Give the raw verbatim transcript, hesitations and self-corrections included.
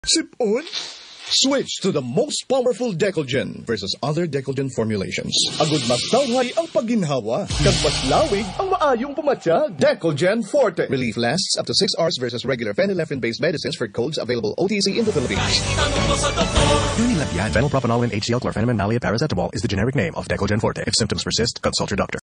Sip-on? Switch to the most powerful Decolgen versus other Decolgen formulations. Agud mas tawhay ang pagginhawa, kag mas lawig ang maayong pumatsyag. Decolgen Forte. Relief lasts up to six hours versus regular phenylephrine-based medicines for colds available O T C in the Philippines. Unilab yan. Phenylpropanoline, H C L, chlorpheniramine, maleate, paracetamol is the generic name of Decolgen Forte. If symptoms persist, consult your doctor.